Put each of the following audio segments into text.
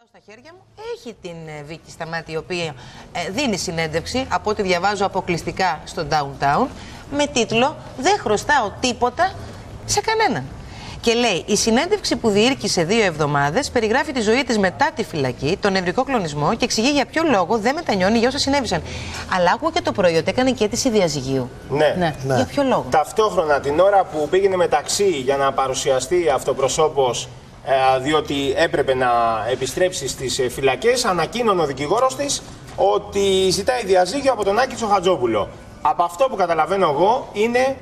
Στα χέρια μου έχει την Βίκη Σταμάτη, η οποία δίνει συνέντευξη, από ό,τι διαβάζω αποκλειστικά στο Downtown, με τίτλο «Δεν χρωστάω τίποτα σε κανέναν». Και λέει, η συνέντευξη που διήρκησε 2 εβδομάδες περιγράφει τη ζωή της μετά τη φυλακή, τον νευρικό κλονισμό και εξηγεί για ποιο λόγο δεν μετανιώνει για όσα συνέβησαν. Αλλά άκουγα και το πρωί ότι έκανε και αίτηση διαζυγίου. Ναι. Για ποιο λόγο? Ταυτόχρονα την ώρα που πήγαινε μεταξύ για να παρουσιαστεί αυτοπροσώπως, διότι έπρεπε να επιστρέψει στις φυλακές, ανακοίνωνε ο δικηγόρος της ότι ζητάει διαζύγιο από τον Άκη Τσοχατζόπουλο. Από αυτό που καταλαβαίνω εγώ είναι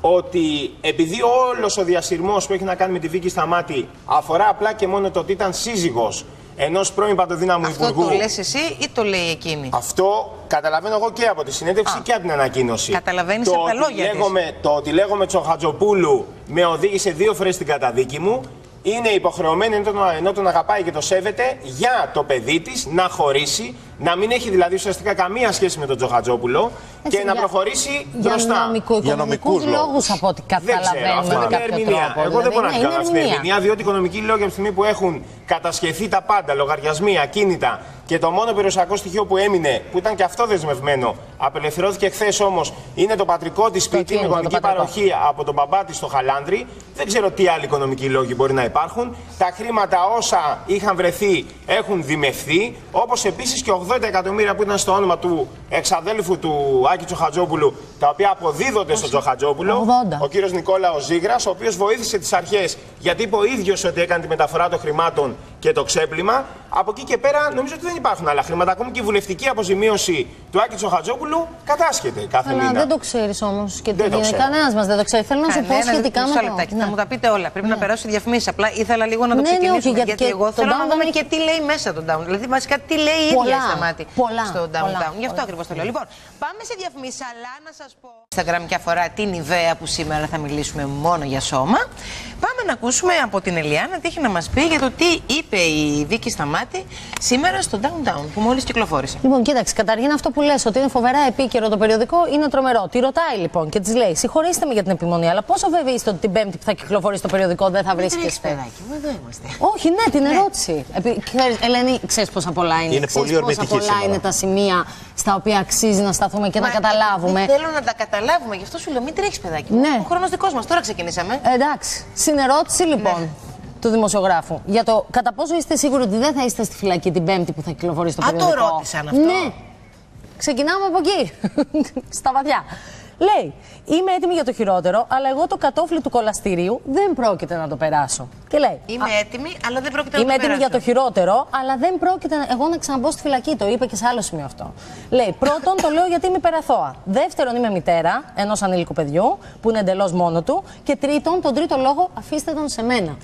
ότι επειδή όλος ο διασυρμός που έχει να κάνει με τη Βίκη Σταμάτη αφορά απλά και μόνο το ότι ήταν σύζυγος ενός πρώην παντοδύναμου υπουργού. Αυτό το λες εσύ ή το λέει εκείνη? Αυτό καταλαβαίνω εγώ και από τη συνέντευξη και από την ανακοίνωση. Καταλαβαίνεις από τα λόγια της. Το ότι λέγομαι Τσοχατζοπούλου με οδήγησε 2 φορές στην καταδίκη μου. Είναι υποχρεωμένη, ενώ τον αγαπάει και το σέβεται, για το παιδί της να χωρίσει, να μην έχει δηλαδή ουσιαστικά καμία σχέση με τον Τσοχατζόπουλο και να προχωρήσει μπροστά. Για νομικούς λόγους, από ό,τι καταλαβαίνουμε. Αυτό είναι μια ερμηνεία. Εγώ δεν μπορώ να την κάνω αυτή την ερμηνεία, διότι οι οικονομικοί λόγοι από τη στιγμή που έχουν κατασχεθεί τα πάντα, λογαριασμοί, ακίνητα, και το μόνο περιουσιακό στοιχείο που έμεινε, που ήταν και αυτό δεσμευμένο, απελευθερώθηκε χθες όμως, είναι το πατρικό της σπίτι με γονική παροχή από τον μπαμπά της στο Χαλάνδρι. Δεν ξέρω τι άλλοι οικονομικοί λόγοι μπορεί να υπάρχουν. Τα χρήματα όσα είχαν βρεθεί έχουν δημευθεί, όπως επίσης και 80 εκατομμύρια που ήταν στο όνομα του εξαδέλφου του Άκη Τσοχατζόπουλου, τα οποία αποδίδονται στον Τσοχατζόπουλο. Ο κύριος Νικόλαος Ζήγρας, ο οποίος βοήθησε τις αρχές, γιατί είπε ο ίδιος ότι έκανε τη μεταφορά των χρημάτων και το ξέπλυμα. Από εκεί και πέρα νομίζω ότι δεν υπάρχουν άλλα χρήματα. Ακόμη και η βουλευτική αποζημίωση του Άκη Τσοχατζόπουλου κατάσχεται κάθε μήνα. Δεν το ξέρεις όμως. Και κανένας μας δεν το ξέρει. Θέλω να σου πω σχετικά με το. Θα μου τα πείτε όλα. Πρέπει να περάσω διαφημίσεις. Απλά ήθελα λίγο να το ξεκινήσουμε. Γιατί εγώ θέλω να δούμε και τι λέει μέσα το Downtown. Δηλαδή βασικά τι λέει η ίδια η Σταμάτη στο Downtown. Γι' αυτό ακριβώς το λέω. Λοιπόν, πάμε σε διαφημίσεις, αλλά να σας πω. Instagram και αφορά την Ιδέα που σήμερα θα μιλήσουμε μόνο για σώμα. Πάμε να ακούσουμε από την Ελιάνα τι έχει να μας πει για το τι είπε η Βίκη Σταμάτη σήμερα στο Downtown που μόλις κυκλοφόρησε. Λοιπόν, κοίταξε, καταρχήν αυτό που λες ότι είναι φοβερά επίκαιρο το περιοδικό είναι τρομερό. Τη ρωτάει λοιπόν και της λέει: συγχωρήστε με για την επιμονή, αλλά πόσο βέβαιοι είστε ότι την Πέμπτη που θα κυκλοφορήσει το περιοδικό δεν θα βρίσκεστε? Εδώ είμαστε. Όχι, ναι, την ερώτηση. Ελένη, ξέρεις πόσα πολλά είναι? Είναι πολύ ορμητική πόσα πολλά είναι τα σημεία στα οποία αξίζει να σταθούμε και να καταλάβουμε. Δεν θέλω να τα καταλάβουμε, γι' αυτό σου λέω: μην τρέχεις, παιδάκι. Ναι. Ο χρόνος δικός μας, τώρα ξεκινήσαμε. Εντάξει. Συνερώτηση λοιπόν. Ναι. Του δημοσιογράφου για το κατά πόσο είστε σίγουροι ότι δεν θα είστε στη φυλακή την Πέμπτη που θα κυκλοφορήσει το περιοδικό. Το ρώτησαν αυτό. Ναι. Ξεκινάμε από εκεί. Στα βαθιά. Λέει, είμαι έτοιμη για το χειρότερο, αλλά εγώ το κατόφλι του κολαστηρίου δεν πρόκειται να το περάσω. Και λέει, είμαι έτοιμη, αλλά δεν πρόκειται να το περάσω. Είμαι έτοιμη για το χειρότερο, αλλά δεν πρόκειται εγώ να ξαναμπω στη φυλακή. Το είπε και σε άλλο σημείο αυτό. Λέει, πρώτον, το λέω γιατί είμαι υπεραθώα. Δεύτερον, είμαι μητέρα ενός ανήλικου παιδιού που είναι εντελώς μόνο του. Και τρίτον, τον τρίτο λόγο, αφήστε τον σε μένα.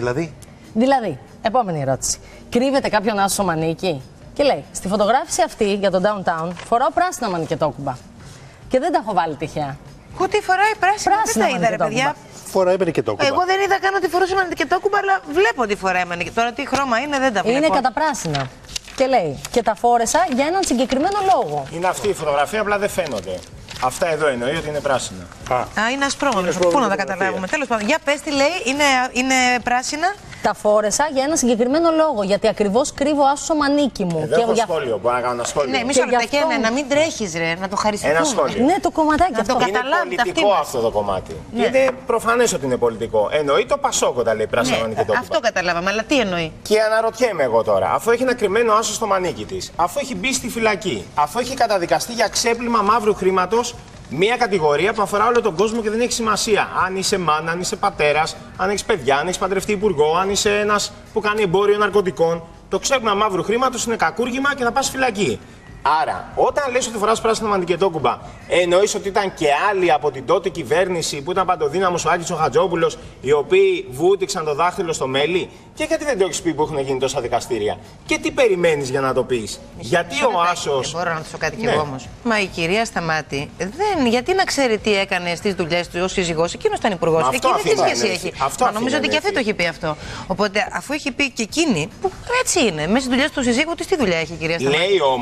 Δηλαδή, επόμενη ερώτηση. Κρύβεται κάποιον άσο μανίκι? Και λέει, στη φωτογράφηση αυτή για το Downtown φοράω πράσινα μανικετόκουμπα. Και δεν τα έχω βάλει τυχαία. Τι φοράει πράσινα, δεν τα είδα, ρε παιδιά. Φοράει μανικετόκουμπα. Εγώ δεν είδα καν ότι φορούσε μανικετόκουμπα, αλλά βλέπω ότι φοράει μανικετόκουμπα. Τώρα τι χρώμα είναι, δεν τα βλέπω. Είναι καταπράσινα. Και λέει, και τα φόρεσα για έναν συγκεκριμένο λόγο. Είναι αυτή η φωτογραφία, απλά δεν φαίνονται. Αυτά εδώ εννοεί ότι είναι πράσινα. Είναι ασπρόμαυρο. Πού να τα καταλάβουμε. Τέλος πάντων, για πες τι λέει, είναι πράσινα. Τα φόρεσα για ένα συγκεκριμένο λόγο. Γιατί ακριβώς κρύβω άσο μανίκι μου. Εδώ έχω σχόλιο. Μπορώ να κάνω ένα σχόλιο. Ναι, μισό λεπτό. Να μην τρέχεις, ρε, να το χαριστούμε. Ένα σχόλιο. Ναι, το κομματάκι αυτό. Είναι πολιτικό αυτό το κομμάτι. Ναι. Είναι προφανές ότι είναι πολιτικό. Εννοεί το Πασόκ όταν λέει πράσινα μανικετόκουμπα. Αυτό καταλάβαμε, αλλά τι εννοεί? Και αναρωτιέμαι εγώ τώρα, αφού έχει ένα κρυμμένο άσο στο μανίκι της, αφού έχει μπει στη φυλακή, αφού έχει καταδικαστεί για ξέπλυμα μαύρου χρήματος. Μία κατηγορία που αφορά όλο τον κόσμο και δεν έχει σημασία. Αν είσαι μάνα, αν είσαι πατέρας, αν έχεις παιδιά, αν έχεις παντρευτεί υπουργό, αν είσαι ένας που κάνει εμπόριο ναρκωτικών. Το ξέπλυμα μαύρου χρήματος είναι κακούργημα και να πας φυλακή. Άρα, όταν λες ότι φοράς πράσινα μανικετόκουμπα, εννοείς ότι ήταν και άλλοι από την τότε κυβέρνηση που ήταν παντοδύναμος ο Άκης Τσοχατζόπουλος, οι οποίοι βούτυξαν το δάχτυλο στο μέλι? Και γιατί δεν το έχεις πει που έχουν γίνει τόσα δικαστήρια? Και τι περιμένεις για να το πεις? Γιατί ο άσος. Μπορώ να του πω κάτι κι εγώ όμως. Μα η κυρία Σταμάτη γιατί να ξέρει τι έκανε στις δουλειές του ως σύζυγός? Εκείνος ήταν υπουργός. Εκείνη τι σχέση έχει? Νομίζω ότι και αυτή το έχει πει αυτό. Οπότε αφού έχει πει και εκείνη, που έτσι είναι, μέσα στις δουλειές του συζύγου της, τι δουλειά έχει η κυρία Σταμάτη? Λέει όμως ταυτόχρονα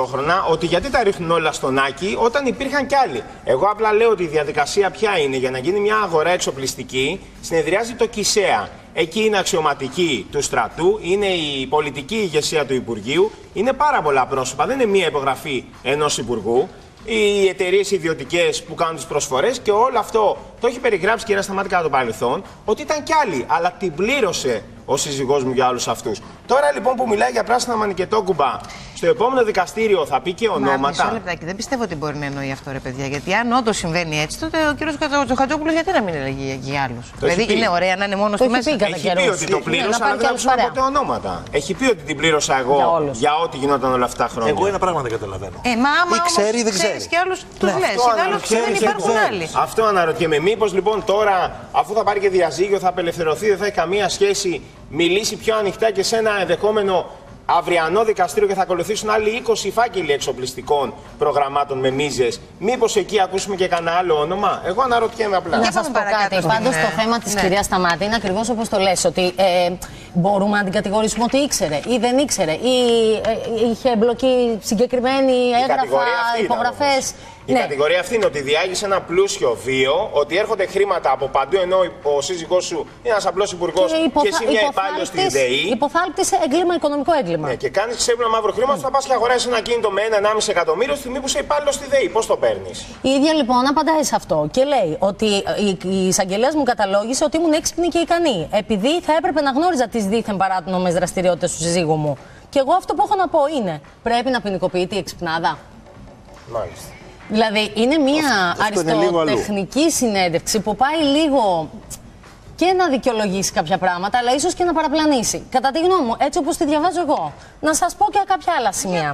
ταυτόχρονα ότι γιατί τα ρίχνουν όλα στον Άκη όταν υπήρχαν κι άλλοι. Εγώ απλά λέω ότι η διαδικασία ποια είναι για να γίνει μια αγορά εξοπλιστική. Συνεδριάζει το ΚΙΣΕΑ. Εκεί είναι αξιωματικοί του στρατού, είναι η πολιτική ηγεσία του Υπουργείου, είναι πάρα πολλά πρόσωπα. Δεν είναι μία υπογραφή ενός Υπουργού. Οι εταιρείες ιδιωτικές που κάνουν τις προσφορές και όλο αυτό το έχει περιγράψει η κυρία Σταμάτη κατά το παρελθόν ότι ήταν κι άλλοι, αλλά την πλήρωσε ο σύζυγός μου για όλους αυτούς. Τώρα λοιπόν που μιλάει για πράσινα μανικετόκουμπα, στο επόμενο δικαστήριο θα πει και ονόματα. Μισό λεπτάκι, δεν πιστεύω ότι μπορεί να εννοεί αυτό, ρε παιδιά. Γιατί αν όντως συμβαίνει έτσι, τότε ο κύριος Χατζόπουλος γιατί να μην έλεγε για άλλους. Δηλαδή είναι ωραία να είναι μόνο στη μέση. Έχει πει ότι το πλήρωσα, αλλά δεν άκουσα ποτέ ονόματα. Έχει πει ότι την πλήρωσα εγώ για ό,τι γινόταν όλα αυτά τα χρόνια. Εγώ ένα πράγμα δεν καταλαβαίνω. Μα ή ξέρει ή δεν ξέρει. Και άλλους τους λες. Άλλους δεν υπάρχουν άλλοι. Αυτό αναρωτιέμαι. Μήπως λοιπόν τώρα, αφού θα πάρει και διαζύγιο, θα απελευθερωθεί, δεν θα έχει καμία σχέση, μιλήσει πιο ανοιχτά και σε ένα ενδεχόμενο αυριανό δικαστήριο και θα ακολουθήσουν άλλοι 20 φάκελοι εξοπλιστικών προγραμμάτων με μίζες. Μήπως εκεί ακούσουμε και κανένα άλλο όνομα. Εγώ αναρωτιέμαι απλά. Να σας πω κάτι. Πάντως το θέμα της κυρίας Σταμάτη είναι ακριβώς όπως το λες. Ότι μπορούμε να την κατηγορήσουμε ότι ήξερε ή δεν ήξερε ή είχε εμπλοκή συγκεκριμένη έγγραφα, υπογραφές. Η κατηγορία αυτή είναι ότι διάγησε ένα πλούσιο βίο, ότι έρχονται χρήματα από παντού ενώ ο σύζυγός σου είναι ένας απλός υπουργός και εσύ μια υπάλληλος στη ΔΕΗ. Υποθάλπτησε έγκλημα, οικονομικό έγκλημα. Ναι, και κάνεις ξέπλυμα μαύρο χρήμα, θα πας και αγοράσεις ένα κίνητο με 1,5 εκατομμύριο στη στιγμή που είσαι υπάλληλος στη ΔΕΗ. Πώς το παίρνεις? Η ίδια λοιπόν απαντάει σε αυτό και λέει ότι η εισαγγελέας μου καταλόγησε ότι ήμουν έξυπνη και ικανή. Επειδή θα έπρεπε να γνώριζα τις δίθεν παράνομες δραστηριότητες του συζύγου μου. Και εγώ αυτό που έχω να πω είναι: πρέπει να ποινικοποιείται η εξυπνάδα. Μάλιστα. Δηλαδή είναι μια αριστοτεχνική συνέντευξη που πάει λίγο και να δικαιολογήσει κάποια πράγματα, αλλά ίσως και να παραπλανήσει. Κατά τη γνώμη μου, έτσι όπως τη διαβάζω εγώ. Να σας πω και κάποια άλλα σημεία.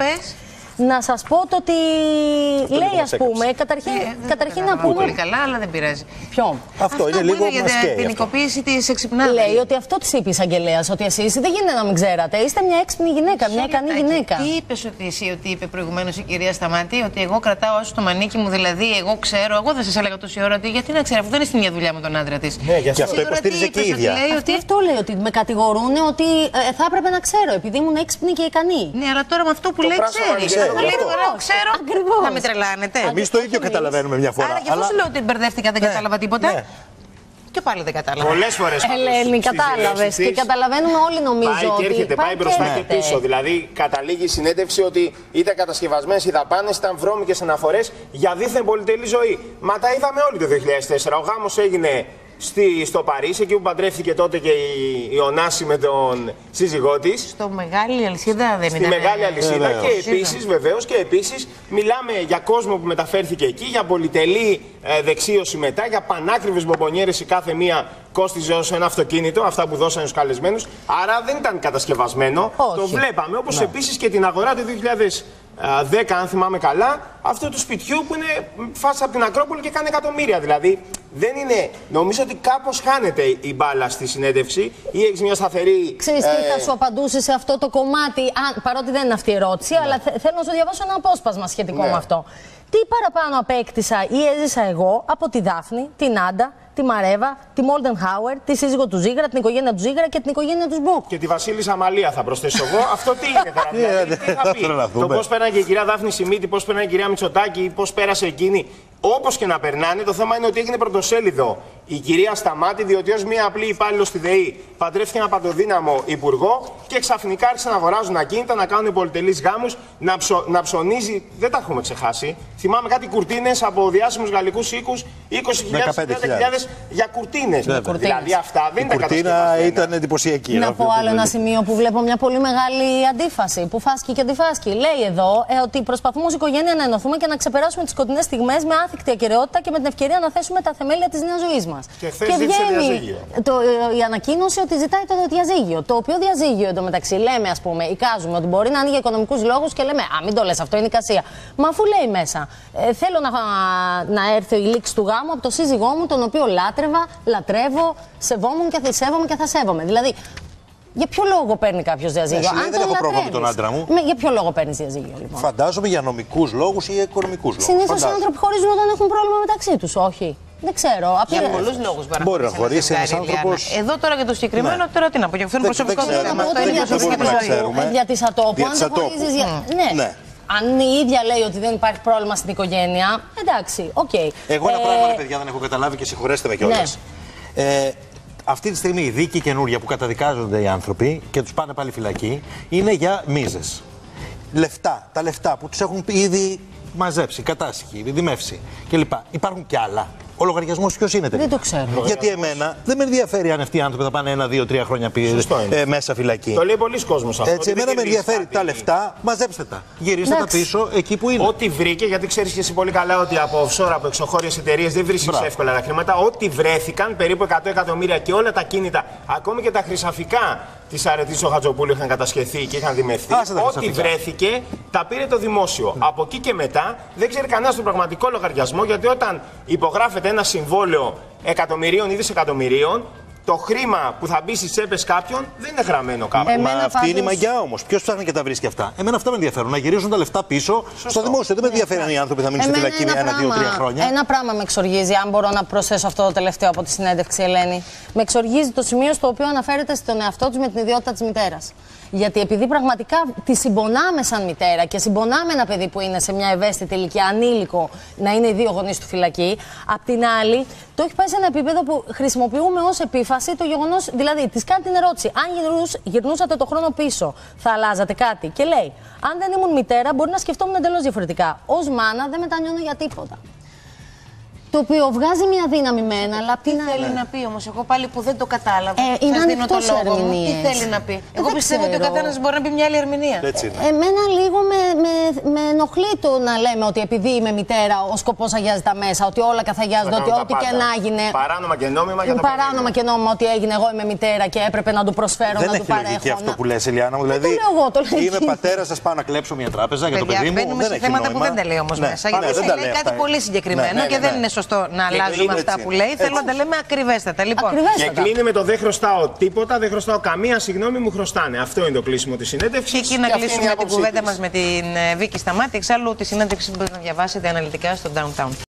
Να σας πω το ότι λέει, ας πούμε, καταρχήν να πούμε. Πολύ καλά, αλλά δεν πειράζει. Ποιο? Αυτό είναι λίγο για την ποινικοποίηση της εξυπνάδας. Λέει ότι αυτό της είπε η εισαγγελέας, ότι εσείς δεν γίνεται να μην ξέρατε. Είστε μια έξυπνη γυναίκα, μια ικανή γυναίκα. Τι είπες ότι είπε προηγουμένως η κυρία Σταμάτη, ότι εγώ κρατάω όσο το μανίκι μου, δηλαδή εγώ ξέρω, εγώ δεν σας έλεγα τόση ώρα ότι γιατί να ξέρω, αφού δεν είναι στην ίδια δουλειά με τον άντρα της. Ναι, και αυτό υποστήριζε και η ίδια. Αυτό λέει, ότι με κατηγορούν ότι θα έπρεπε να ξέρω, επειδή ήμουν έξυπνη και ικανή. Ναι, αλλά τώρα με αυτό που λέει ξέρει. Ξέρω. Ακριβώς. Να με τρελάνετε. Εμείς το ίδιο καταλαβαίνουμε μια φορά. Άρα και αφού σου λέω ότι μπερδεύτηκα, δεν κατάλαβα τίποτα. Και πάλι δεν κατάλαβα. Πολλές φορές. Ελένη, κατάλαβες. Και καταλαβαίνουμε όλοι, νομίζω. Πάει και έρχεται, πάει μπροστά και πίσω. Δηλαδή, καταλήγει η συνέντευξη ότι ήταν κατασκευασμένες οι δαπάνες, ήταν βρώμικες αναφορές για δίθεν πολυτελή ζωή. Μα τα είδαμε όλοι το 2004. Ο γάμος έγινε στο Παρίσι, εκεί που παντρεύτηκε τότε και η Ωνάση με τον σύζυγό της. Στο Μεγάλη Αλυσίδα δεν είναι? Στη Μεγάλη Αλυσίδα. Και επίσης, βεβαίως, και επίσης μιλάμε για κόσμο που μεταφέρθηκε εκεί, για πολυτελή δεξίωση μετά, για πανάκριβες μπομπονιέρες η κάθε μία κόστιζε ως ένα αυτοκίνητο, αυτά που δώσανε στους καλεσμένους. Άρα δεν ήταν κατασκευασμένο. Το βλέπαμε. Όπως επίσης και την αγορά του 2010, αν θυμάμαι καλά, αυτού του σπιτιού που είναι φάση από την Ακρόπολη και κάνει εκατομμύρια. Δηλαδή δεν είναι. Νομίζω ότι κάπως χάνεται η μπάλα στη συνέντευξη ή έχεις μια σταθερή. Ξέρεις τι θα σου απαντούσε σε αυτό το κομμάτι, παρότι δεν είναι αυτή η ερώτηση, αλλά θέλω να σου διαβάσω ένα απόσπασμα σχετικό με αυτό. Τι παραπάνω απέκτησα ή έζησα εγώ από τη Δάφνη, την Άντα, τη Μαρέβα, τη Μόλτεν Χάουερ, τη σύζυγο του Ζήγρα, την οικογένεια του Ζήγρα και την οικογένεια του Σμποκ. Και τη Βασίλισσα Αμαλία θα προσθέσω εγώ. Αυτό τι είναι τώρα? Δηλαδή, τι θα πει? Το πώς πέρανε και η κυρία Δάφνη Σιμίτη, πώς πέρανε η κυρία Μητσοτάκη, πώς πέρασε εκείνη. Όπως και να περνάνε, το θέμα είναι ότι έγινε πρωτοσέλιδο η κυρία Σταμάτη, διότι ως μία απλή υπάλληλος στη ΔΕΗ παντρεύτηκε ένα παντοδύναμο υπουργό και ξαφνικά άρχισαν να αγοράζουν ακίνητα, να κάνουν πολυτελείς γάμους, να ψωνίζει. Δεν τα έχουμε ξεχάσει. Θυμάμαι κάτι κουρτίνες από διάσημους γαλλικούς οίκους, 20.000 για κουρτίνες. Δηλαδή αυτά δεν ήταν κατασκευασμένα. Η κουρτίνα ήταν εντυπωσιακή. Να πω άλλο ένα σημείο που βλέπω μια πολύ μεγάλη αντίφαση, που φάσκει και αντιφάσκει. Λέει εδώ ότι προσπαθούμε ως οικογένεια να ενωθούμε και να ξεπεράσουμε τις σκοτεινές στιγμές με άθικτη ακεραιότητα και με την ευκαιρία να θέσουμε τα θεμέλια της νέας ζωής μας. Και βγαίνει η ανακοίνωση ότι ζητάει το διαζύγιο. Το οποίο διαζύγιο εντωμεταξύ λέμε, ας πούμε, εικάζουμε ότι μπορεί να είναι για οικονομικούς λόγους και λέμε, μην το λες, αυτό είναι εικασία. Μα αφού λέει μέσα, θέλω να έρθει η λήξη του γάμου από το σύζυγό μου, τον οποίο λάτρευα, λατρεύω, σεβόμουν και σέβομαι και θα σέβομαι. Δηλαδή, για ποιο λόγο παίρνει κάποιο διαζύγιο? Αν δεν έχω πρόβλημα με τον άντρα μου. Για ποιο λόγο παίρνει διαζύγιο, λοιπόν? Φαντάζομαι για νομικούς λόγους ή οικονομικούς λόγους. Συνήθως οι άνθρωποι χωρίζουν όταν έχουν πρόβλημα μεταξύ τους, όχι? Δεν ξέρω. Για πολλούς λόγους μπορεί να χωρίσει ένας άνθρωπος. Εδώ τώρα για το συγκεκριμένο, τώρα τι να πω, για αυτό είναι προσωπικό θέμα. Γιατί σατόπου, αν δεν χωρίζεις. Ναι. Αν η ίδια λέει ότι δεν υπάρχει πρόβλημα στην οικογένεια, εντάξει, οκ. Εγώ ένα πράγμα, παιδιά, δεν έχω καταλάβει και συγχωρέστε με κιόλας. Ναι. Αυτή τη στιγμή η δίκη καινούρια που καταδικάζονται οι άνθρωποι και τους πάνε πάλι φυλακή είναι για μίζες. Λεφτά, τα λεφτά που τους έχουν ήδη μαζέψει, κατάσχει, δημεύσει κλπ. Υπάρχουν κι άλλα. Ο λογαριασμός ποιος είναι τελικά? Δεν το ξέρω. Γιατί εμένα δεν με ενδιαφέρει αν αυτοί οι άνθρωποι θα πάνε 1, 2, 3 χρόνια μέσα φυλακή. Το λέει πολλοί κόσμος αυτό. Έτσι, εμένα με ενδιαφέρει τα λεφτά, μαζέψτε τα. Γυρίστε τα πίσω εκεί που είναι. Ό,τι βρήκε, γιατί ξέρεις και εσύ πολύ καλά ότι από offshore, από εξωχώριες εταιρείες δεν βρίσκεις εύκολα τα χρήματα. Ό,τι βρέθηκαν, περίπου 100 εκατομμύρια και όλα τα κίνητα, ακόμη και τα χρυσαφικά της αρετής του Χατζοπούλου είχαν κατασχεθεί και είχαν δημευθεί. Ό,τι βρέθηκε, τα πήρε το δημόσιο. Από εκεί και μετά δεν ξέρει κανένας τον πραγματικό λογαριασμό, γιατί όταν υπογράφεται ένα συμβόλαιο εκατομμυρίων ή δισεκατομμυρίων, το χρήμα που θα μπει στις τσέπες κάποιον δεν είναι γραμμένο κάπου. Μα αυτή είναι η μαγιά όμως. Ποιος ψάχνει και τα βρίσκει αυτά? Εμένα αυτά με ενδιαφέρουν. Να γυρίζουν τα λεφτά πίσω στο δημόσιο. Δεν με ενδιαφέρει αν οι άνθρωποι θα μείνουν στη φυλακή 1, 2, 3 χρόνια. Ένα πράγμα με εξοργίζει, αν μπορώ να προσθέσω αυτό το τελευταίο από τη συνέντευξη, Ελένη. Με εξοργίζει το σημείο στο οποίο αναφέρεται στον εαυτό του με την ιδιότητα της μητέρας. Γιατί επειδή πραγματικά τη συμπονάμε σαν μητέρα και συμπονάμε ένα παιδί που είναι σε μια ευαίσθητη ηλικία, ανήλικο, να είναι οι δύο γονείς του φυλακή, απ' την άλλη το έχει πάει σε ένα επίπεδο που χρησιμοποιούμε ως επίφαση το γεγονός, δηλαδή της κάνει την ερώτηση, αν γυρνούσατε το χρόνο πίσω, θα αλλάζατε κάτι? Και λέει, αν δεν ήμουν μητέρα, μπορεί να σκεφτόμουν εντελώς διαφορετικά. Ως μάνα δεν μετανιώνω για τίποτα. Το οποίο βγάζει μια δύναμη με ένα, αλλά απ' την άλλη. Τι θέλει να πει όμως, εγώ πάλι που δεν το κατάλαβα. Είναι σας δίνω το λόγο μου. Τι θέλει να πει? Εγώ πιστεύω ότι ο καθένας μπορεί να πει μια άλλη ερμηνεία. Εμένα λίγο με ενοχλεί το να λέμε ότι επειδή είμαι μητέρα, ο σκοπός αγιάζει τα μέσα, ότι όλα καθαγιάζονται, ότι ό,τι και να έγινε. Παράνομα και νόμιμα για τα παράνομα και νόμιμα ότι έγινε, εγώ είμαι μητέρα και έπρεπε να του προσφέρω, να του παρέχω. Δεν έχει αυτό που λες, Ελιάνα μου. Δηλαδή, είμαι πατέρα, σας πάω να κλέψω μια τράπεζα για το παιδί μου. Μπαίνουμε σε θέματα που δεν τα λέει όμως μέσα. Γιατί λέει κάτι πολύ συγκεκριμένο και δεν είναι σωστό να αλλάζουμε αυτά που λέει. Θέλω να τα λέμε ακριβέστατα. Λοιπόν. Και κλείνει με το δεν χρωστάω τίποτα, δεν χρωστάω καμία συγγνώμη, μου χρωστάνε. Αυτό είναι το κλείσιμο της συνέντευξης. Και εκεί να κλείσουμε την κουβέντα μας με την Βίκη Σταμάτη. Εξάλλου τη συνέντευξη μπορείτε να διαβάσετε αναλυτικά στο Downtown.